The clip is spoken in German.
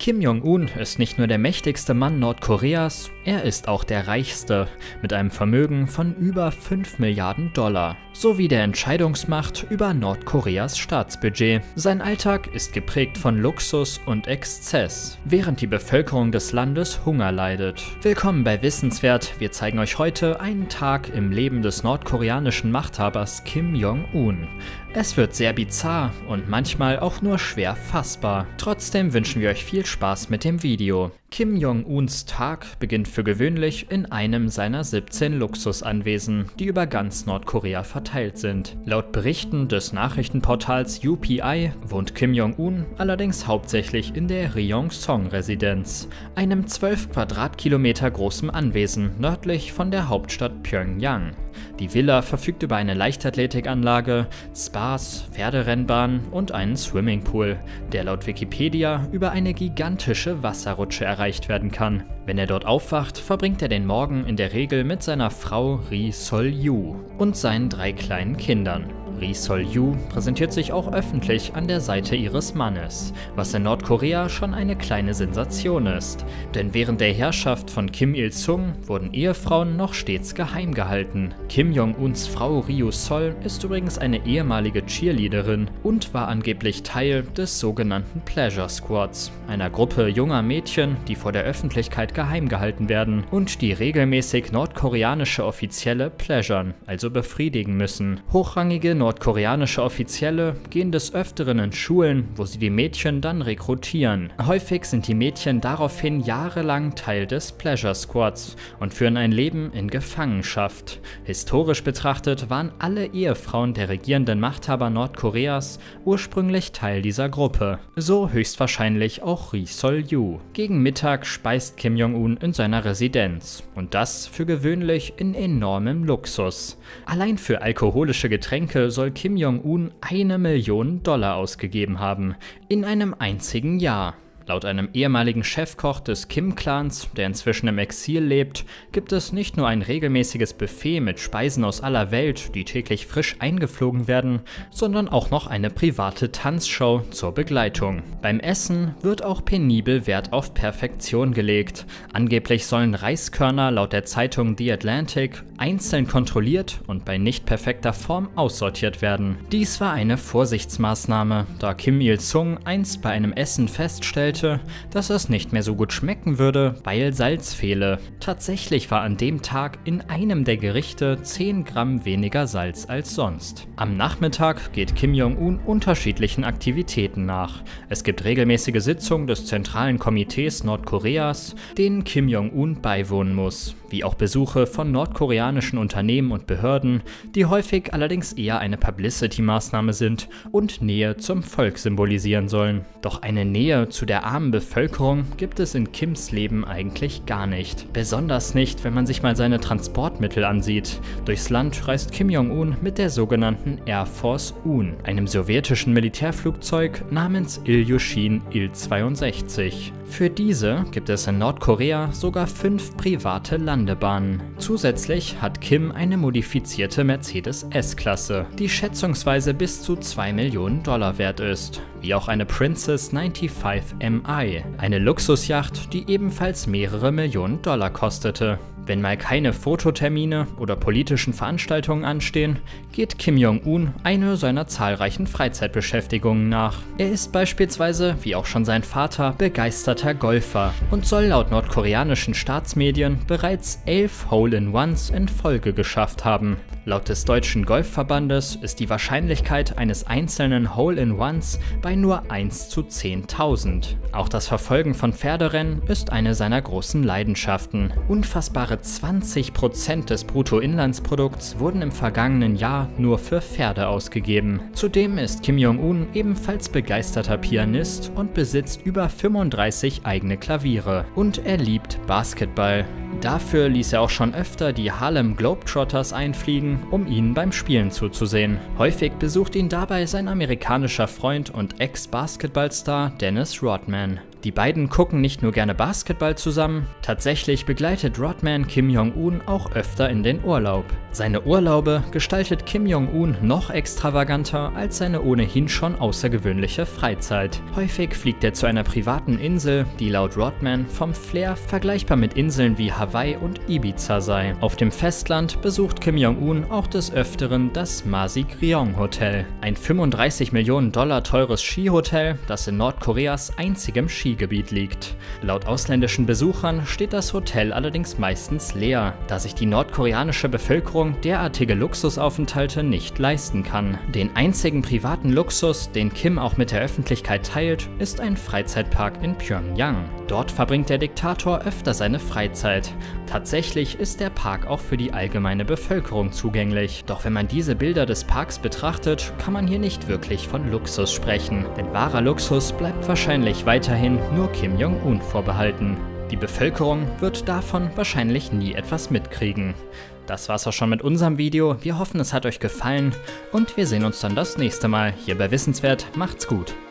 Kim Jong-un ist nicht nur der mächtigste Mann Nordkoreas, er ist auch der reichste, mit einem Vermögen von über 5 Milliarden $, sowie der Entscheidungsmacht über Nordkoreas Staatsbudget. Sein Alltag ist geprägt von Luxus und Exzess, während die Bevölkerung des Landes Hunger leidet. Willkommen bei Wissenswert, wir zeigen euch heute einen Tag im Leben des nordkoreanischen Machthabers Kim Jong-un. Es wird sehr bizarr und manchmal auch nur schwer fassbar. Trotzdem wünschen wir euch viel Spaß mit dem Video. Kim Jong-uns Tag beginnt für gewöhnlich in einem seiner 17 Luxusanwesen, die über ganz Nordkorea verteilt sind. Laut Berichten des Nachrichtenportals UPI wohnt Kim Jong-un allerdings hauptsächlich in der Ryongseong-Residenz, einem 12 Quadratkilometer großen Anwesen nördlich von der Hauptstadt Pjöngjang. Die Villa verfügt über eine Leichtathletikanlage, Spas, Pferderennbahn und einen Swimmingpool, der laut Wikipedia über eine gigantische Wasserrutsche erreicht werden kann. Wenn er dort aufwacht, verbringt er den Morgen in der Regel mit seiner Frau Ri Sol-ju und seinen 3 kleinen Kindern. Ri Sol-ju präsentiert sich auch öffentlich an der Seite ihres Mannes, was in Nordkorea schon eine kleine Sensation ist. Denn während der Herrschaft von Kim Il-sung wurden Ehefrauen noch stets geheim gehalten. Kim Jong-uns Frau Ryu Sol ist übrigens eine ehemalige Cheerleaderin und war angeblich Teil des sogenannten Pleasure Squads, einer Gruppe junger Mädchen, die vor der Öffentlichkeit geheim gehalten werden und die regelmäßig nordkoreanische Offizielle pleasuren, also befriedigen müssen. Hochrangige nordkoreanische Offizielle gehen des Öfteren in Schulen, wo sie die Mädchen dann rekrutieren. Häufig sind die Mädchen daraufhin jahrelang Teil des Pleasure Squads und führen ein Leben in Gefangenschaft. Historisch betrachtet waren alle Ehefrauen der regierenden Machthaber Nordkoreas ursprünglich Teil dieser Gruppe. So höchstwahrscheinlich auch Ri Sol-ju. Gegen Mittag speist Kim Jong-un in seiner Residenz und das für gewöhnlich in enormem Luxus. Allein für alkoholische Getränke soll Kim Jong-un $1 Million ausgegeben haben, in einem einzigen Jahr. Laut einem ehemaligen Chefkoch des Kim-Clans, der inzwischen im Exil lebt, gibt es nicht nur ein regelmäßiges Buffet mit Speisen aus aller Welt, die täglich frisch eingeflogen werden, sondern auch noch eine private Tanzshow zur Begleitung. Beim Essen wird auch penibel Wert auf Perfektion gelegt. Angeblich sollen Reiskörner laut der Zeitung The Atlantic einzeln kontrolliert und bei nicht perfekter Form aussortiert werden. Dies war eine Vorsichtsmaßnahme, da Kim Il-sung einst bei einem Essen feststellte, dass es nicht mehr so gut schmecken würde, weil Salz fehle. Tatsächlich war an dem Tag in einem der Gerichte 10 Gramm weniger Salz als sonst. Am Nachmittag geht Kim Jong-un unterschiedlichen Aktivitäten nach. Es gibt regelmäßige Sitzungen des Zentralen Komitees Nordkoreas, denen Kim Jong-un beiwohnen muss, wie auch Besuche von nordkoreanischen Unternehmen und Behörden, die häufig allerdings eher eine Publicity-Maßnahme sind und Nähe zum Volk symbolisieren sollen. Doch eine Nähe zu der armen Bevölkerung gibt es in Kims Leben eigentlich gar nicht. Besonders nicht, wenn man sich mal seine Transportmittel ansieht. Durchs Land reist Kim Jong-un mit der sogenannten Air Force Un, einem sowjetischen Militärflugzeug namens Ilyushin Il-62. Für diese gibt es in Nordkorea sogar 5 private Landebahnen. Zusätzlich hat Kim eine modifizierte Mercedes S-Klasse, die schätzungsweise bis zu $2 Millionen wert ist, wie auch eine Princess 95 Mi, eine Luxusjacht, die ebenfalls mehrere Millionen $, kostete. Wenn mal keine Fototermine oder politischen Veranstaltungen anstehen, geht Kim Jong-un eine seiner zahlreichen Freizeitbeschäftigungen nach. Er ist beispielsweise, wie auch schon sein Vater, begeisterter Golfer und soll laut nordkoreanischen Staatsmedien bereits 11 Hole-in-Ones in Folge geschafft haben. Laut des Deutschen Golfverbandes ist die Wahrscheinlichkeit eines einzelnen Hole-in-Ones bei nur 1 zu 10.000. Auch das Verfolgen von Pferderennen ist eine seiner großen Leidenschaften. Unfassbare 20% des Bruttoinlandsprodukts wurden im vergangenen Jahr nur für Pferde ausgegeben. Zudem ist Kim Jong-un ebenfalls begeisterter Pianist und besitzt über 35 eigene Klaviere. Und er liebt Basketball. Dafür ließ er auch schon öfter die Harlem Globetrotters einfliegen, um ihnen beim Spielen zuzusehen. Häufig besucht ihn dabei sein amerikanischer Freund und Ex-Basketballstar Dennis Rodman. Die beiden gucken nicht nur gerne Basketball zusammen, tatsächlich begleitet Rodman Kim Jong-un auch öfter in den Urlaub. Seine Urlaube gestaltet Kim Jong-un noch extravaganter als seine ohnehin schon außergewöhnliche Freizeit. Häufig fliegt er zu einer privaten Insel, die laut Rodman vom Flair vergleichbar mit Inseln wie Hawaii und Ibiza sei. Auf dem Festland besucht Kim Jong-un auch des Öfteren das Masigryong Hotel, ein 35 Millionen Dollar teures Skihotel, das in Nordkoreas einzigem Skigebiet liegt. Laut ausländischen Besuchern steht das Hotel allerdings meistens leer, da sich die nordkoreanische Bevölkerung derartige Luxusaufenthalte nicht leisten kann. Den einzigen privaten Luxus, den Kim auch mit der Öffentlichkeit teilt, ist ein Freizeitpark in Pjöngjang. Dort verbringt der Diktator öfter seine Freizeit. Tatsächlich ist der Park auch für die allgemeine Bevölkerung zugänglich. Doch wenn man diese Bilder des Parks betrachtet, kann man hier nicht wirklich von Luxus sprechen. Denn wahrer Luxus bleibt wahrscheinlich weiterhin nur Kim Jong-un vorbehalten. Die Bevölkerung wird davon wahrscheinlich nie etwas mitkriegen. Das war's auch schon mit unserem Video. Wir hoffen, es hat euch gefallen und wir sehen uns dann das nächste Mal hier bei Wissenswert. Macht's gut!